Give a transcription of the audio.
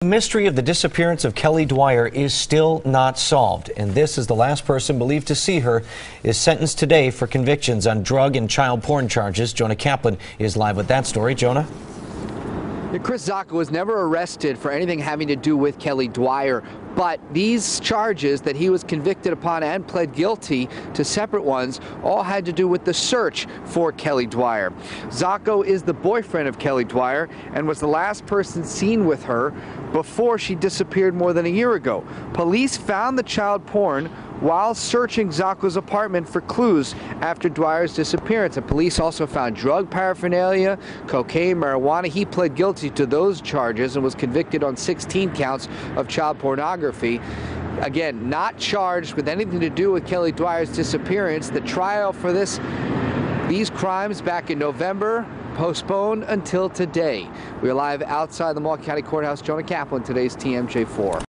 The mystery of the disappearance of Kelly Dwyer is still not solved, and this is the last person believed to see her is sentenced today for convictions on drug and child porn charges. Jonah Kaplan is live with that story. Jonah? Chris Zacco was never arrested for anything having to do with Kelly Dwyer, but these charges that he was convicted upon and pled guilty to separate ones all had to do with the search for Kelly Dwyer. Zacco is the boyfriend of Kelly Dwyer and was the last person seen with her before she disappeared more than a year ago. Police found the child porn while searching Zacco's apartment for clues after Dwyer's disappearance. And police also found drug paraphernalia, cocaine, marijuana. He pled guilty to those charges and was convicted on 16 counts of child pornography. Again, not charged with anything to do with Kelly Dwyer's disappearance. The trial for these crimes back in November postponed until today. We are live outside the Milwaukee County Courthouse. Jonah Kaplan, today's TMJ4.